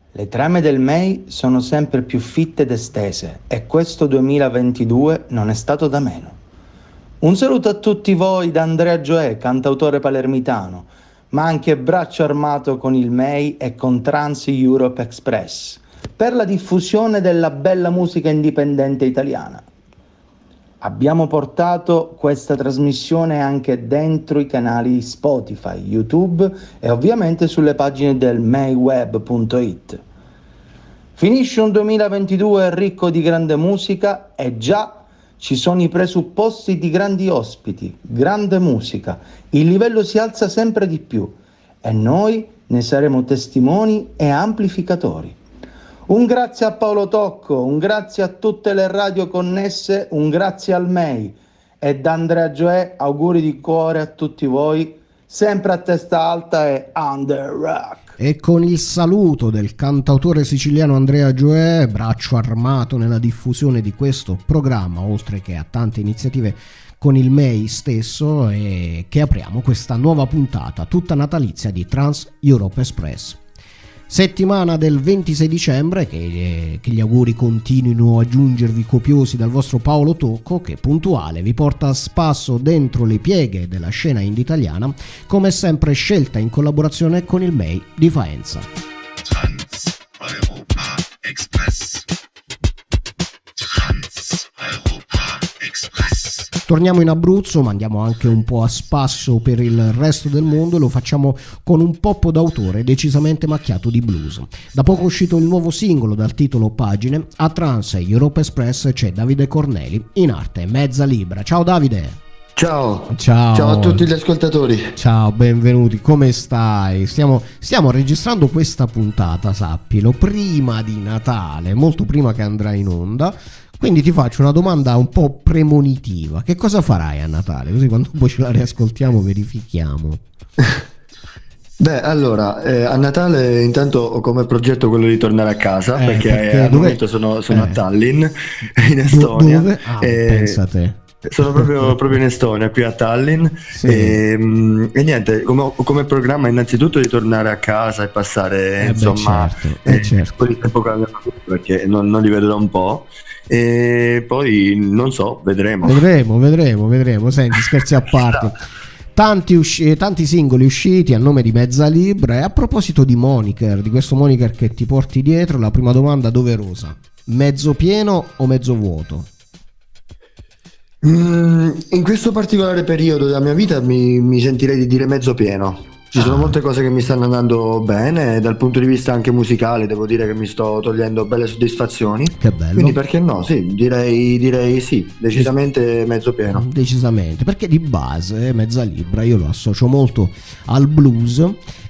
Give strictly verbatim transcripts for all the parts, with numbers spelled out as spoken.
Le trame del M E I sono sempre più fitte ed estese e questo duemilaventidue non è stato da meno. Un saluto a tutti voi da Andrea Gioè, cantautore palermitano, ma anche braccio armato con il M E I e con Trans Europe Express, per la diffusione della bella musica indipendente italiana. Abbiamo portato questa trasmissione anche dentro i canali Spotify, YouTube e ovviamente sulle pagine del meiweb punto it. Finisce un duemilaventidue ricco di grande musica e già ci sono i presupposti di grandi ospiti, grande musica, il livello si alza sempre di più e noi ne saremo testimoni e amplificatori. Un grazie a Paolo Tocco, un grazie a tutte le radio connesse, un grazie al M E I e da Andrea Gioè auguri di cuore a tutti voi, sempre a testa alta e under rock. E con il saluto del cantautore siciliano Andrea Gioè, braccio armato nella diffusione di questo programma, oltre che a tante iniziative con il M E I stesso, e che apriamo questa nuova puntata tutta natalizia di Trans Europe Express. Settimana del ventisei dicembre, che, che gli auguri continuino a giungervi copiosi dal vostro Paolo Tocco, che puntuale vi porta a spasso dentro le pieghe della scena indie italiana, come sempre scelta in collaborazione con il M E I di Faenza. Trans Europa Express. Trans Europa Express. Torniamo in Abruzzo, ma andiamo anche un po' a spasso per il resto del mondo e lo facciamo con un pop d'autore decisamente macchiato di blues. Da poco è uscito il nuovo singolo dal titolo Pagine. A Trans Europe Express c'è Davide Corneli, in arte Mezza Libra. Ciao Davide! Ciao. Ciao. Ciao a tutti gli ascoltatori. Ciao, benvenuti, come stai? Stiamo, stiamo registrando questa puntata, sappilo, prima di Natale, molto prima che andrà in onda. Quindi ti faccio una domanda un po' premonitiva. Che cosa farai a Natale? Così quando poi ce la riascoltiamo verifichiamo. Beh, allora, eh, a Natale intanto ho come progetto quello di tornare a casa, Eh, perché, perché al dove- momento sono, sono eh. a Tallinn, in Estonia. Dove? Ah, e pensa te. sono proprio, proprio in Estonia, qui a Tallinn. Sì. E, mm, e niente, come, come programma innanzitutto di tornare a casa e passare, Eh beh, insomma, certo, eh, eh, certo. un po' di tempo con la mia famiglia, perché non, non li vedo da un po'. E poi non so, vedremo. Vedremo, vedremo, vedremo. Senti, scherzi a parte. Tanti, usci- tanti singoli usciti a nome di Mezza Libra. E a proposito di moniker, di questo moniker che ti porti dietro, la prima domanda doverosa: mezzo pieno o mezzo vuoto? Mm, in questo particolare periodo della mia vita mi, mi sentirei di dire mezzo pieno. Ci sono Ah. molte cose che mi stanno andando bene, dal punto di vista anche musicale devo dire che mi sto togliendo belle soddisfazioni. Che bello. Quindi perché no? Sì, direi, direi sì, decisamente mezzo pieno. Decisamente, perché di base Mezza Libra io lo associo molto al blues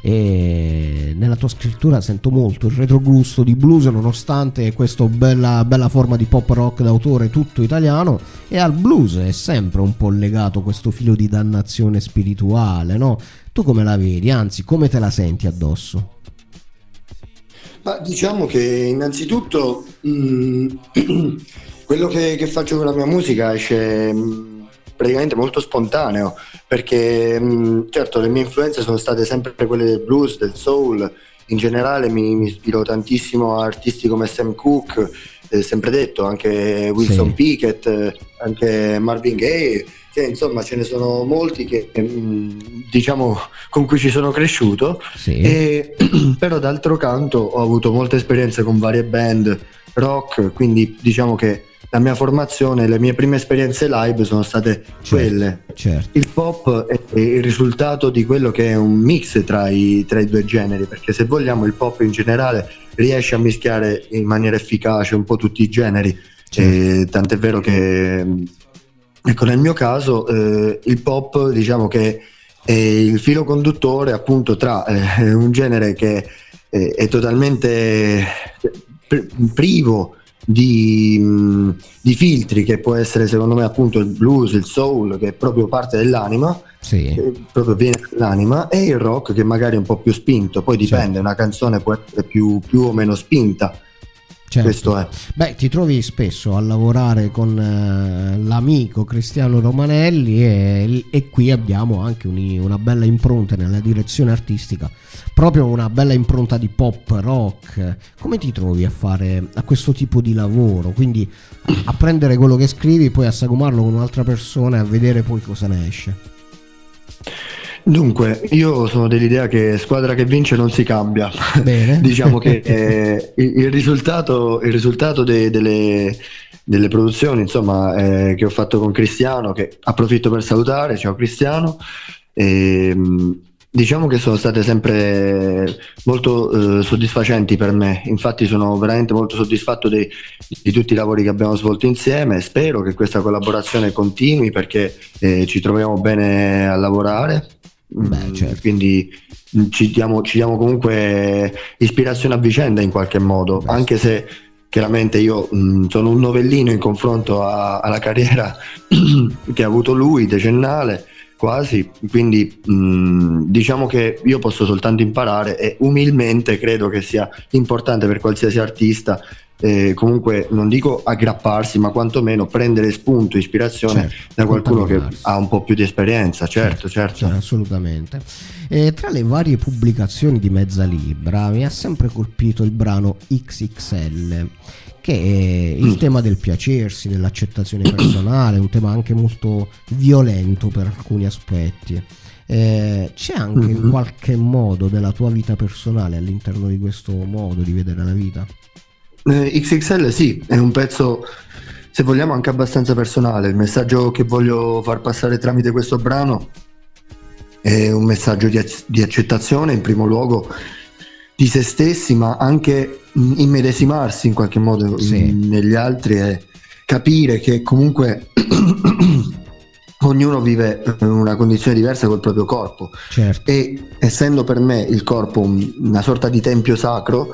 e nella tua scrittura sento molto il retrogusto di blues, nonostante questa bella, bella forma di pop rock d'autore tutto italiano, e al blues è sempre un po' legato questo filo di dannazione spirituale, no? Tu come la vedi? Anzi, come te la senti addosso? Ma diciamo che innanzitutto mm, quello che, che faccio con la mia musica esce mm, praticamente molto spontaneo, perché mm, certo le mie influenze sono state sempre quelle del blues, del soul. In generale mi, mi ispiro tantissimo a artisti come Sam Cooke, eh, sempre detto, anche Wilson Sì. Pickett, eh, anche Marvin Gaye. Cioè, insomma, ce ne sono molti che mh, diciamo con cui ci sono cresciuto. Sì. E, però d'altro canto ho avuto molte esperienze con varie band rock, quindi diciamo che la mia formazione, le mie prime esperienze live sono state Certo, quelle. certo. Il pop è il risultato di quello che è un mix tra i, tra i due generi, perché se vogliamo il pop in generale riesce a mischiare in maniera efficace un po' tutti i generi. Certo. E tant'è vero che, ecco, nel mio caso eh, il pop diciamo che è il filo conduttore appunto tra eh, un genere che eh, è totalmente pr- privo di, mh, di filtri, che può essere secondo me appunto il blues, il soul, che è proprio parte dell'anima, Sì. eh, proprio viene dall'anima, e il rock che magari è un po' più spinto, poi dipende, Certo. una canzone può essere più, più o meno spinta. Certo. Questo è. Beh, ti trovi spesso a lavorare con eh, l'amico Cristiano Romanelli e, e qui abbiamo anche un, una bella impronta nella direzione artistica proprio una bella impronta di pop rock. Come ti trovi a fare a questo tipo di lavoro? Quindi a, a prendere quello che scrivi, poi a sagomarlo con un'altra persona e a vedere poi cosa ne esce. Dunque, io sono dell'idea che squadra che vince non si cambia. Bene. Diciamo che eh, il, il risultato, il risultato de, delle, delle produzioni, insomma, eh, che ho fatto con Cristiano, che approfitto per salutare, ciao Cristiano, e, diciamo che sono state sempre molto eh, soddisfacenti per me. Infatti sono veramente molto soddisfatto dei, di tutti i lavori che abbiamo svolto insieme. Spero che questa collaborazione continui, perché eh, ci troviamo bene a lavorare. Beh, certo. Quindi ci diamo, ci diamo comunque ispirazione a vicenda in qualche modo. Beh, anche se chiaramente io mh, sono un novellino in confronto a, alla carriera che ha avuto lui, decennale quasi, quindi mh, diciamo che io posso soltanto imparare, e umilmente credo che sia importante per qualsiasi artista eh, comunque, non dico aggrapparsi, ma quantomeno prendere spunto, ispirazione, certo, da qualcuno che ha un po' più di esperienza. Certo, certo, certo. Cioè, assolutamente. E tra le varie pubblicazioni di Mezzalibra mi ha sempre colpito il brano X X L, che è il mm. tema del piacersi, dell'accettazione personale, un tema anche molto violento per alcuni aspetti. Eh, c'è anche mm-hmm. in qualche modo della tua vita personale all'interno di questo modo di vedere la vita? Eh, X X L sì, è un pezzo, se vogliamo, anche abbastanza personale. Il messaggio che voglio far passare tramite questo brano è un messaggio di, di accettazione, in primo luogo, di se stessi, ma anche immedesimarsi in qualche modo sì. negli altri, e capire che comunque ognuno vive una condizione diversa col proprio corpo, certo. E essendo per me il corpo una sorta di tempio sacro,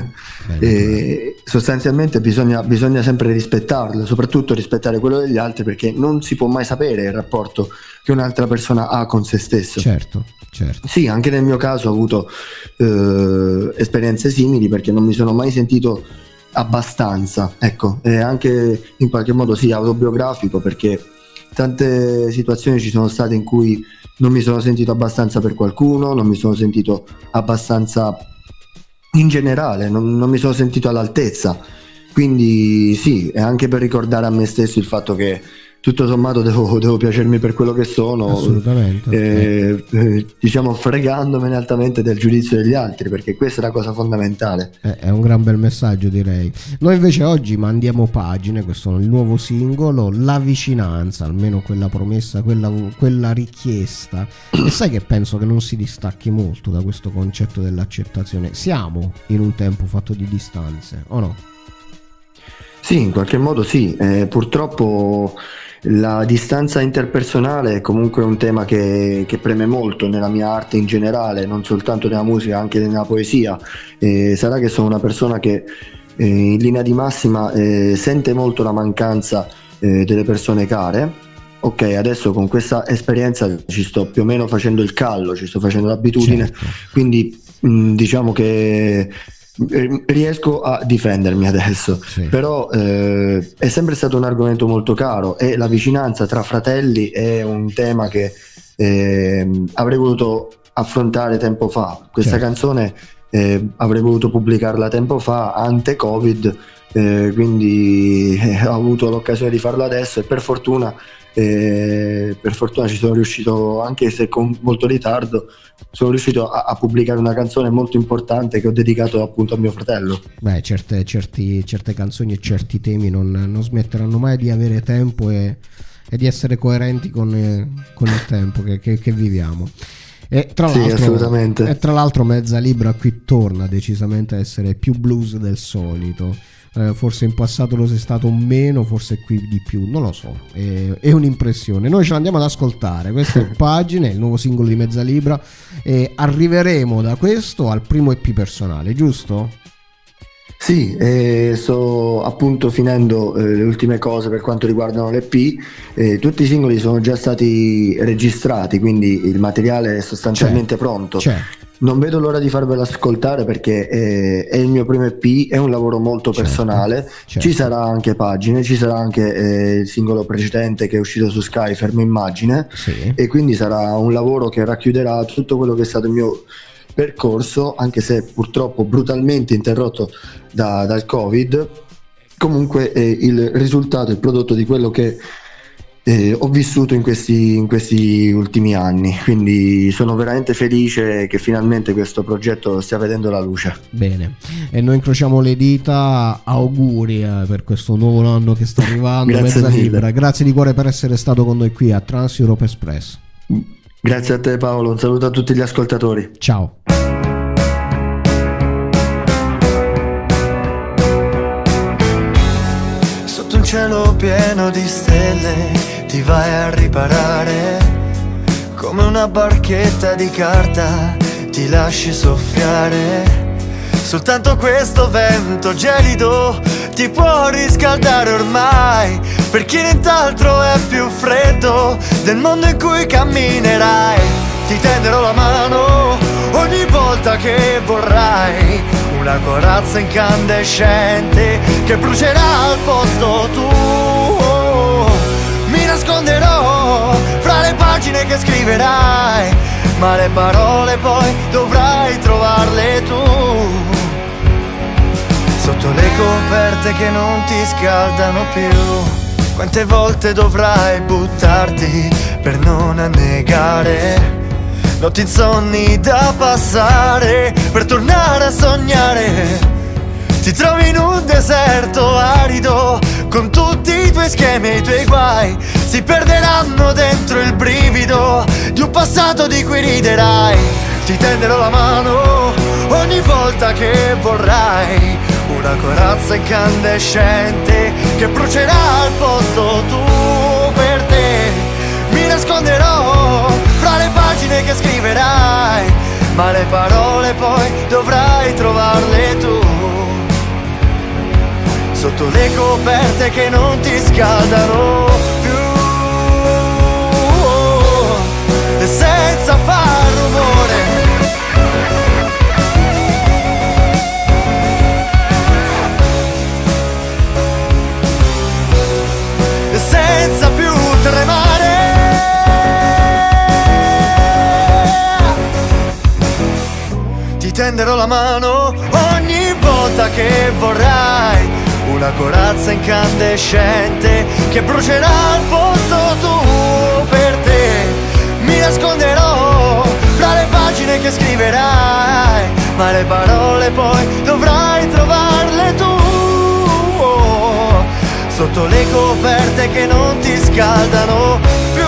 eh, sostanzialmente bisogna, bisogna sempre rispettarlo, soprattutto rispettare quello degli altri, perché non si può mai sapere il rapporto che un'altra persona ha con se stesso. Certo, certo. Sì, anche nel mio caso ho avuto eh, esperienze simili, perché non mi sono mai sentito abbastanza, ecco, e anche in qualche modo sì, autobiografico, perché tante situazioni ci sono state in cui non mi sono sentito abbastanza per qualcuno, non mi sono sentito abbastanza in generale, non, non mi sono sentito all'altezza. Quindi sì, è anche per ricordare a me stesso il fatto che tutto sommato devo, devo piacermi per quello che sono, assolutamente, eh, eh, diciamo fregandomene altamente del giudizio degli altri, perché questa è la cosa fondamentale. È, è un gran bel messaggio, direi. Noi invece oggi mandiamo pagine, questo è il nuovo singolo, La vicinanza, almeno quella promessa, quella, quella richiesta, e sai che penso che non si distacchi molto da questo concetto dell'accettazione. Siamo in un tempo fatto di distanze, o no? Sì, in qualche modo sì, eh, purtroppo la distanza interpersonale è comunque un tema che, che preme molto nella mia arte in generale, non soltanto nella musica, anche nella poesia. Eh, sarà che sono una persona che eh, in linea di massima eh, sente molto la mancanza eh, delle persone care. Ok, adesso con questa esperienza ci sto più o meno facendo il callo, ci sto facendo l'abitudine, certo. Quindi mh, diciamo che riesco a difendermi adesso, sì. Però eh, è sempre stato un argomento molto caro, e la vicinanza tra fratelli è un tema che eh, avrei voluto affrontare tempo fa. Questa certo. canzone eh, avrei voluto pubblicarla tempo fa, ante Covid, eh, quindi eh, ho avuto l'occasione di farlo adesso, e per fortuna eh, per fortuna ci sono riuscito, anche se con molto ritardo, sono riuscito a, a pubblicare una canzone molto importante che ho dedicato appunto a mio fratello. Beh, certe, certi, certe canzoni e certi temi non, non smetteranno mai di avere tempo e, e di essere coerenti con, eh, con il tempo che, che, che viviamo. E tra, sì, l'altro, assolutamente. E tra l'altro Mezzalibra qui torna decisamente a essere più blues del solito. Eh, forse in passato lo sei stato meno, forse qui di più, non lo so, è, è un'impressione. Noi ce l'andiamo ad ascoltare, questa è Pagine, il nuovo singolo di Mezzalibra, e arriveremo da questo al primo E P personale, giusto? Sì, eh, sto appunto finendo eh, le ultime cose per quanto riguardano l'E P. Eh, tutti i singoli sono già stati registrati, quindi il materiale è sostanzialmente c'è, pronto. C'è. Non vedo l'ora di farvelo ascoltare, perché eh, è il mio primo E P, è un lavoro molto certo, personale. Certo. Ci sarà anche Pagine, ci sarà anche eh, il singolo precedente che è uscito su Sky, Fermo Immagine, sì. E quindi sarà un lavoro che racchiuderà tutto quello che è stato il mio percorso, anche se purtroppo brutalmente interrotto da, dal Covid. Comunque è il risultato, il prodotto di quello che eh, ho vissuto in questi, in questi ultimi anni, quindi sono veramente felice che finalmente questo progetto stia vedendo la luce. Bene, e noi incrociamo le dita, auguri eh, per questo nuovo anno che sta arrivando. Grazie Mezza mille. Libra, grazie di cuore per essere stato con noi qui a Trans Europe Express. Grazie a te Paolo, un saluto a tutti gli ascoltatori. Ciao. Sotto un cielo pieno di stelle ti vai a riparare, come una barchetta di carta ti lasci soffiare. Soltanto questo vento gelido ti può riscaldare ormai, per chi nient'altro è più freddo del mondo in cui camminerai. Ti tenderò la mano ogni volta che vorrai, una corazza incandescente che brucerà al posto tuo. Mi nasconderò fra le pagine che scriverai, ma le parole poi dovrai trovarle tu. Sotto le coperte che non ti scaldano più, quante volte dovrai buttarti per non annegare? Notti insonni da passare per tornare a sognare. Ti trovi in un deserto arido, con tutti i tuoi schemi e i tuoi guai, si perderanno dentro il brivido di un passato di cui riderai. Ti tenderò la mano ogni volta che vorrai, una corazza incandescente che brucerà al posto tuo per te. Mi nasconderò fra le pagine che scriverai, ma le parole poi dovrai trovarle tu. Sotto le coperte che non ti scaldano più, e senza far rumore. E senza più tremare. Ti tenderò la mano ogni volta che vorrai, una corazza incandescente che brucerà al posto tuo per te. Mi nasconderò fra le pagine che scriverai, ma le parole poi dovrai trovarle tu. Sotto le coperte che non ti scaldano più.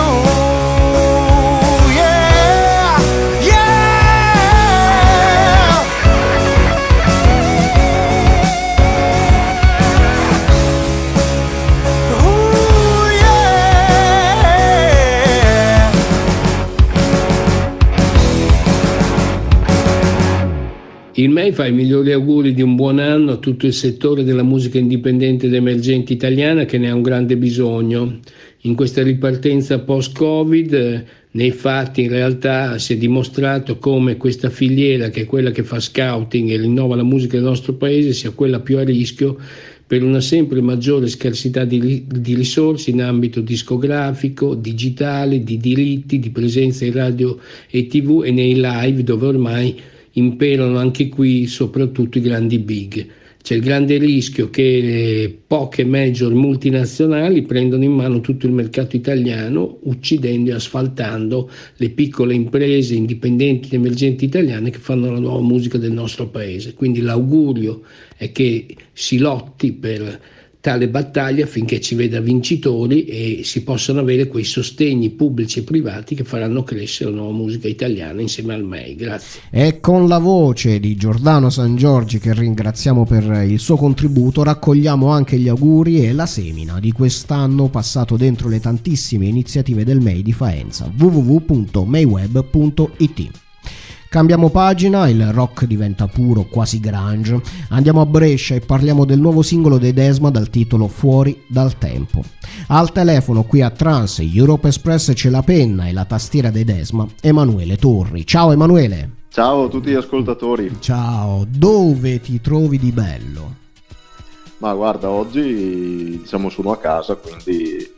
Il M E I fa i migliori auguri di un buon anno a tutto il settore della musica indipendente ed emergente italiana, che ne ha un grande bisogno. In questa ripartenza post-Covid, eh, nei fatti in realtà si è dimostrato come questa filiera, che è quella che fa scouting e rinnova la musica del nostro paese, sia quella più a rischio per una sempre maggiore scarsità di, di risorse in ambito discografico, digitale, di diritti, di presenza in radio e tivù e nei live, dove ormai imperano anche qui soprattutto i grandi big. C'è il grande rischio che poche major multinazionali prendano in mano tutto il mercato italiano, uccidendo e asfaltando le piccole imprese indipendenti ed emergenti italiane che fanno la nuova musica del nostro paese. Quindi l'augurio è che si lotti per tale battaglia affinché ci veda vincitori e si possano avere quei sostegni pubblici e privati che faranno crescere la nuova musica italiana insieme al M E I. Grazie. E con la voce di Giordano San Giorgi, che ringraziamo per il suo contributo, raccogliamo anche gli auguri e la semina di quest'anno passato dentro le tantissime iniziative del M E I di Faenza. w w w punto meiweb punto i t. Cambiamo pagina, il rock diventa puro, quasi grunge. Andiamo a Brescia e parliamo del nuovo singolo dei Desma dal titolo Fuori dal tempo. Al telefono qui a Trans Europe Express c'è la penna e la tastiera dei Desma, Emanuele Torri. Ciao Emanuele. Ciao a tutti gli ascoltatori. Ciao, dove ti trovi di bello? Ma guarda, oggi diciamo sono a casa, quindi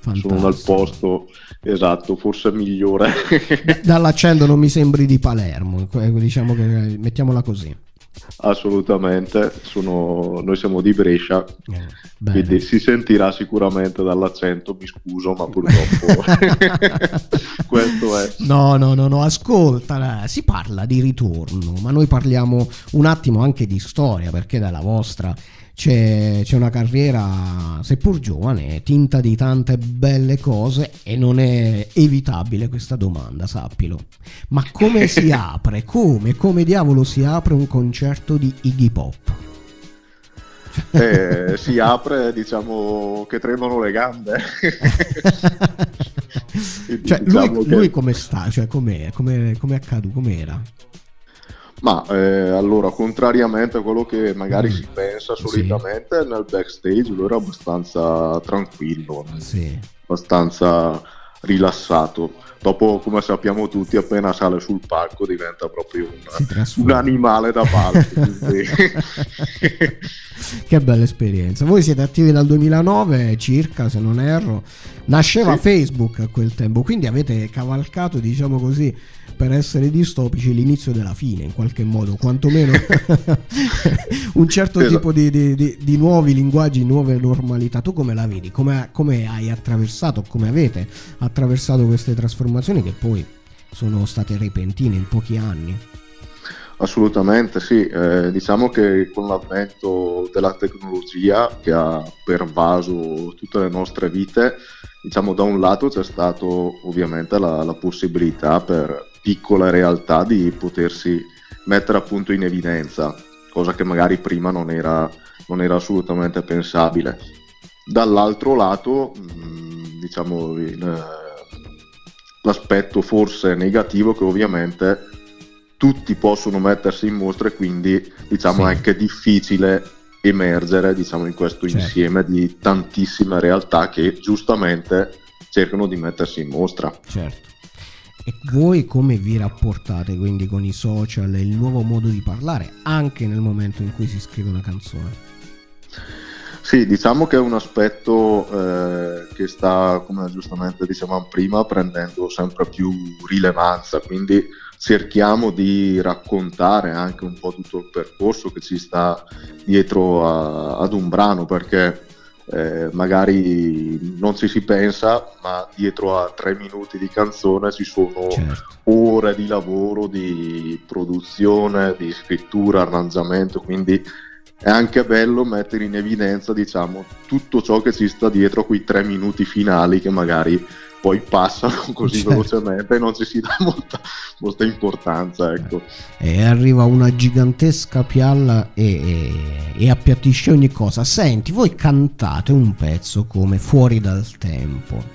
sono nel posto esatto, forse migliore. Dall'accento non mi sembri di Palermo, diciamo che mettiamola così. Assolutamente, sono, noi siamo di Brescia, eh, quindi si sentirà sicuramente dall'accento, mi scuso, ma purtroppo questo è. No, no, no, no, ascolta, si parla di ritorno, ma noi parliamo un attimo anche di storia, perché dalla vostra c'è, c'è una carriera, seppur giovane, tinta di tante belle cose, e non è evitabile questa domanda, sappilo. Ma come si apre, come, come diavolo si apre un concerto di Iggy Pop? Eh, si apre, diciamo che tremano le gambe. Cioè, diciamo lui, che... lui come sta? Cioè, com'è, com'è, com'è accaduto? Com'era? Ma eh, allora, contrariamente a quello che magari Mm. si pensa solitamente, sì, nel backstage lui era abbastanza tranquillo, Sì. abbastanza rilassato. Dopo, come sappiamo tutti, appena sale sul palco diventa proprio Si un, trasforma. un animale da palco. quindi... Che bella esperienza. Voi siete attivi dal duemilanove circa, se non erro. Nasceva Sì. Facebook a quel tempo, quindi avete cavalcato, diciamo così, per essere distopici, l'inizio della fine, in qualche modo, quantomeno un certo Esatto. tipo di, di, di, di nuovi linguaggi, nuove normalità. Tu come la vedi? Come, come hai attraversato, come avete attraversato queste trasformazioni che poi sono state repentine in pochi anni? Assolutamente sì, eh, diciamo che con l'avvento della tecnologia che ha pervaso tutte le nostre vite, diciamo da un lato c'è stato ovviamente la, la possibilità per piccole realtà di potersi mettere appunto in evidenza, cosa che magari prima non era, non era assolutamente pensabile. Dall'altro lato, mh, diciamo il, l'aspetto forse negativo che ovviamente tutti possono mettersi in mostra e quindi diciamo Sì. è anche difficile emergere, diciamo, in questo Certo. insieme di tantissime realtà che giustamente cercano di mettersi in mostra. Certo. E voi come vi rapportate quindi con i social e il nuovo modo di parlare anche nel momento in cui si scrive una canzone? Sì, diciamo che è un aspetto eh, che sta, come giustamente dicevamo prima, prendendo sempre più rilevanza, quindi cerchiamo di raccontare anche un po' tutto il percorso che ci sta dietro a, ad un brano, perché eh, magari non ci si pensa, ma dietro a tre minuti di canzone ci sono Certo. ore di lavoro, di produzione, di scrittura, arrangiamento, quindi è anche bello mettere in evidenza, diciamo, tutto ciò che ci sta dietro a quei tre minuti finali che magari poi passano così Certo. velocemente e non ci si dà molta, molta importanza, ecco. E arriva una gigantesca pialla e, e, e appiattisce ogni cosa. Senti, voi cantate un pezzo come Fuori dal tempo,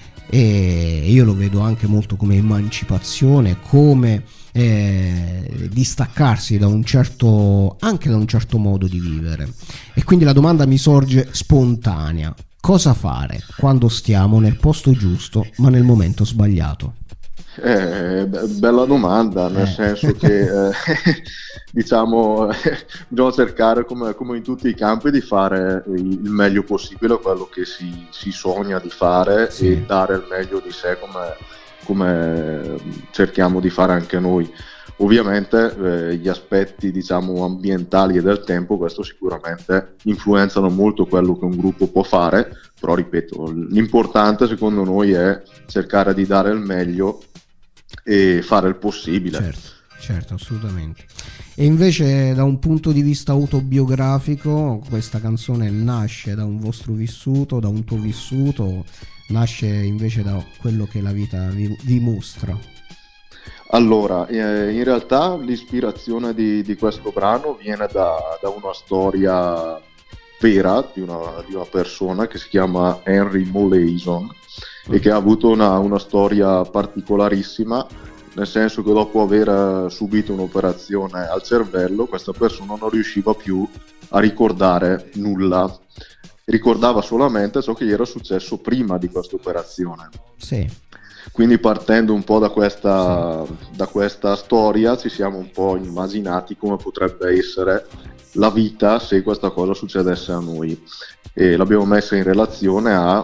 e io lo vedo anche molto come emancipazione, come eh, distaccarsi da un certo, anche da un certo modo di vivere. E quindi la domanda mi sorge spontanea: cosa fare quando stiamo nel posto giusto ma nel momento sbagliato? Eh, be- bella domanda, nel Eh. senso che eh, diciamo bisogna cercare, come, come in tutti i campi, di fare il meglio possibile quello che si, si sogna di fare, Sì. e dare il meglio di sé come, come cerchiamo di fare anche noi. Ovviamente eh, gli aspetti, diciamo, ambientali e del tempo, questo sicuramente influenzano molto quello che un gruppo può fare, però ripeto, l'importante secondo noi è cercare di dare il meglio e fare il possibile. Certo, certo, assolutamente. E invece da un punto di vista autobiografico, questa canzone nasce da un vostro vissuto, da un tuo vissuto, nasce invece da quello che la vita vi, vi mostra? Allora, eh, in realtà l'ispirazione di, di questo brano viene da, da una storia vera di una, di una persona che si chiama Henry Molaison e che ha avuto una, una storia particolarissima, nel senso che dopo aver subito un'operazione al cervello, questa persona non riusciva più a ricordare nulla, ricordava solamente ciò che gli era successo prima di questa operazione. Sì. Quindi partendo un po' da questa, sì. da questa storia ci siamo un po' immaginati come potrebbe essere la vita se questa cosa succedesse a noi, e l'abbiamo messa in relazione a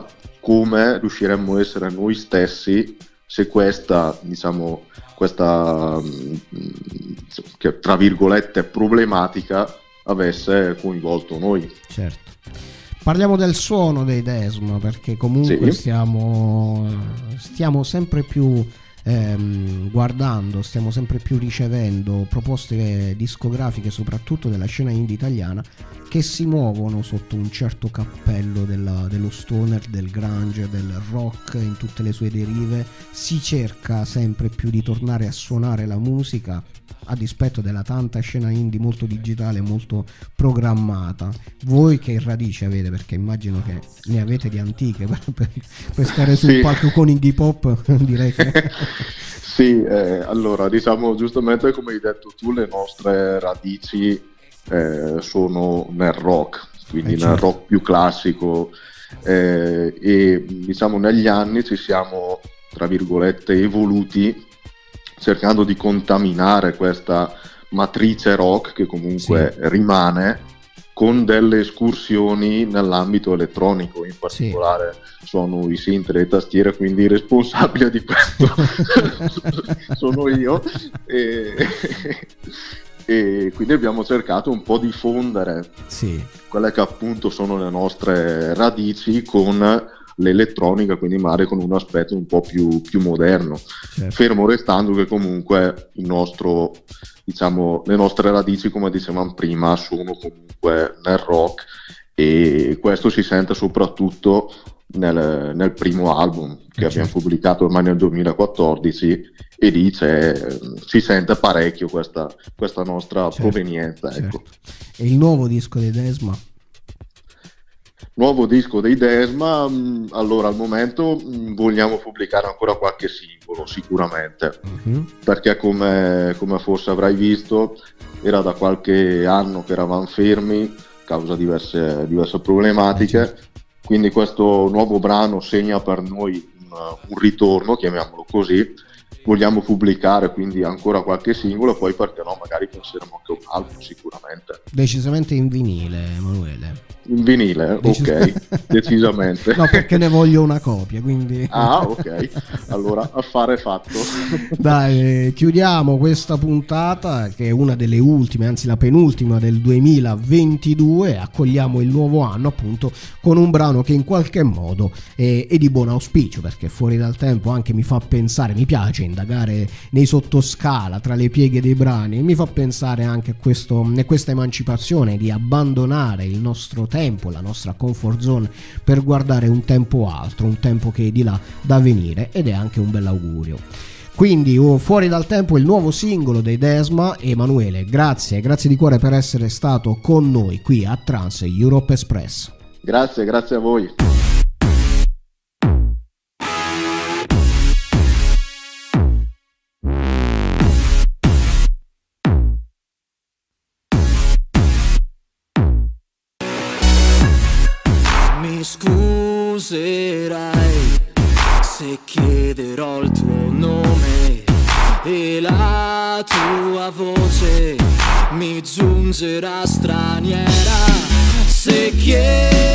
come riusciremmo a essere noi stessi se questa, diciamo, questa che, tra virgolette, problematica avesse coinvolto noi. Certo. Parliamo del suono dei Desma, perché comunque sì. stiamo, stiamo sempre più ehm, guardando, stiamo sempre più ricevendo proposte discografiche, soprattutto della scena indie italiana, che si muovono sotto un certo cappello della, dello stoner, del grunge, del rock in tutte le sue derive. Si cerca sempre più di tornare a suonare la musica a dispetto della tanta scena indie molto digitale, molto programmata. Voi che radici avete? Perché immagino che ne avete di antiche per, per, per stare sul sì. palco con indie pop, direi che... Sì, eh, allora diciamo giustamente come hai detto tu, le nostre radici eh, sono nel rock, quindi eh, certo. nel rock più classico, eh, e diciamo negli anni ci siamo, tra virgolette, evoluti cercando di contaminare questa matrice rock che comunque sì. rimane, con delle escursioni nell'ambito elettronico, in particolare sì. sono i synth e le tastiere, quindi il responsabile di questo sono io, e, e quindi abbiamo cercato un po' di fondere sì. quelle che appunto sono le nostre radici con l'elettronica, quindi magari con un aspetto un po' più, più moderno, certo. fermo restando che comunque il nostro, diciamo, le nostre radici, come dicevamo prima, sono comunque nel rock, e questo si sente soprattutto nel, nel primo album che certo. abbiamo pubblicato ormai nel duemilaquattordici, e lì c'è, si sente parecchio questa, questa nostra certo. provenienza. Ecco. Certo. E il nuovo disco di Desma? Nuovo disco dei Desma, mh, allora al momento mh, vogliamo pubblicare ancora qualche singolo sicuramente, uh-huh. perché come, come forse avrai visto era da qualche anno che eravamo fermi a causa di diverse, diverse problematiche, uh-huh. quindi questo nuovo brano segna per noi un, un ritorno, chiamiamolo così. Vogliamo pubblicare quindi ancora qualche singolo, poi perché no, magari penseremo anche un album sicuramente. Decisamente in vinile, Emanuele. In vinile, Decis- ok, decisamente. No, perché ne voglio una copia, quindi... Ah, ok, allora affare fatto. Dai, chiudiamo questa puntata, che è una delle ultime, anzi la penultima del duemilaventidue, accogliamo il nuovo anno appunto con un brano che in qualche modo è, è di buon auspicio, perché Fuori dal tempo anche mi fa pensare, mi piace indagare nei sottoscala tra le pieghe dei brani, e mi fa pensare anche a, questo, a questa emancipazione di abbandonare il nostro tempo tempo, la nostra comfort zone, per guardare un tempo altro, un tempo che è di là da venire, ed è anche un bell'augurio. Quindi oh, Fuori dal tempo, il nuovo singolo dei Desma. Emanuele, grazie, grazie di cuore per essere stato con noi qui a Trans Europe Express. Grazie, grazie a voi. Scuserai se chiederò il tuo nome e la tua voce mi giungerà straniera, se chiederai